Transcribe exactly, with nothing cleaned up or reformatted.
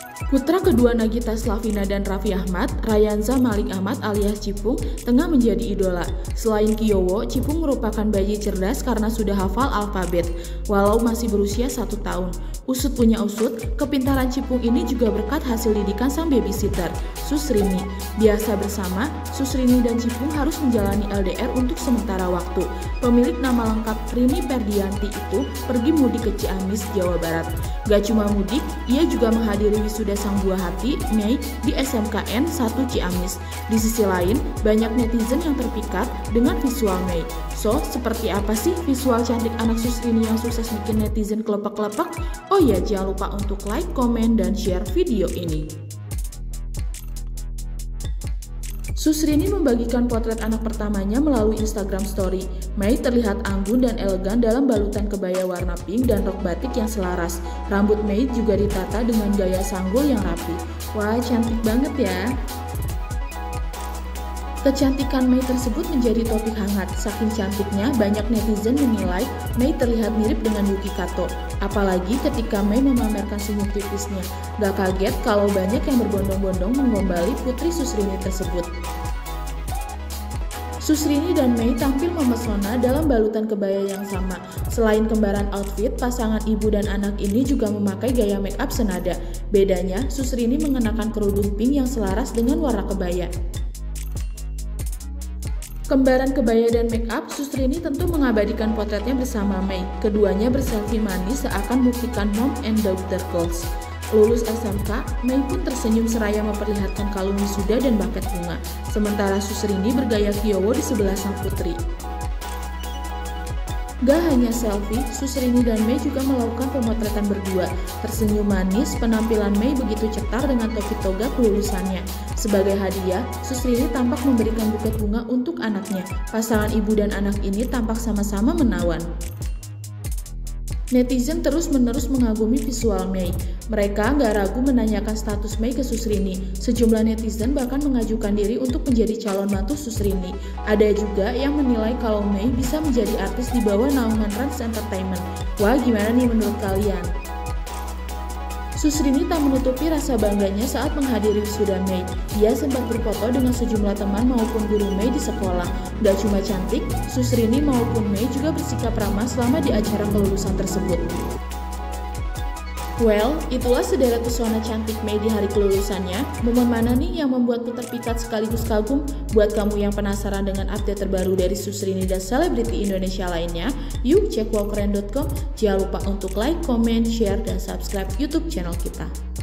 Putra kedua Nagita Slavina dan Raffi Ahmad, Rayanza Malik Ahmad alias Cipung, tengah menjadi idola. Selain Kiowo, Cipung merupakan bayi cerdas karena sudah hafal alfabet, walau masih berusia satu tahun. Usut punya usut, kepintaran Cipung ini juga berkat hasil didikan sang babysitter, Susrini. Biasa bersama, Susrini dan Cipung harus menjalani L D R untuk sementara waktu. Pemilik nama lengkap Rini Perdianti itu pergi mudik ke Ciamis, Jawa Barat. Gak cuma mudik, ia juga menghadiri wisuda sang buah hati, Mei, di S M K N satu Ciamis. Di sisi lain, banyak netizen yang terpikat dengan visual Mei. So, seperti apa sih visual cantik anak Susrini yang sukses bikin netizen kelepek-kelepek? Oh ya, jangan lupa untuk like, komen, dan share video ini. Susrini membagikan potret anak pertamanya melalui Instagram Story. Mei terlihat anggun dan elegan dalam balutan kebaya warna pink dan rok batik yang selaras. Rambut Mei juga ditata dengan gaya sanggul yang rapi. Wah, cantik banget ya! Kecantikan Mei tersebut menjadi topik hangat. Saking cantiknya, banyak netizen menilai Mei terlihat mirip dengan Yuki Kato. Apalagi ketika Mei memamerkan senyum tipisnya. Gak kaget kalau banyak yang berbondong-bondong menggombali putri Susrini tersebut. Susrini dan Mei tampil memesona dalam balutan kebaya yang sama. Selain kembaran outfit, pasangan ibu dan anak ini juga memakai gaya make up senada. Bedanya, Susrini mengenakan kerudung pink yang selaras dengan warna kebaya. Kembaran kebaya dan make up, Susrini tentu mengabadikan potretnya bersama Mei. Keduanya berselfie manis seakan buktikan mom and daughter goals. Lulus S M K, Mei pun tersenyum seraya memperlihatkan kalung wisuda dan buket bunga. Sementara Susrini bergaya Kiowo di sebelah sang putri. Gak hanya selfie, Susrini dan Mei juga melakukan pemotretan berdua. Tersenyum manis, penampilan Mei begitu cetar dengan topi toga kelulusannya. Sebagai hadiah, Susrini tampak memberikan buket bunga untuk anaknya. Pasangan ibu dan anak ini tampak sama-sama menawan. Netizen terus-menerus mengagumi visual Mei. Mereka gak ragu menanyakan status Mei ke Susrini. Sejumlah netizen bahkan mengajukan diri untuk menjadi calon mantu Susrini. Ada juga yang menilai kalau Mei bisa menjadi artis di bawah naungan Trans Entertainment. Wah, gimana nih menurut kalian? Susrini tak menutupi rasa bangganya saat menghadiri wisuda Mei. Ia sempat berfoto dengan sejumlah teman maupun guru Mei di sekolah. Gak cuma cantik, Susrini maupun Mei juga bersikap ramah selama di acara kelulusan tersebut. Well, itulah sederet pesona cantik Mei di hari kelulusannya. Momen mana nih yang membuatmu terpikat sekaligus kagum? Buat kamu yang penasaran dengan update terbaru dari Susrini dan selebriti Indonesia lainnya, yuk cek wow keren dot com. Jangan lupa untuk like, comment, share, dan subscribe YouTube channel kita.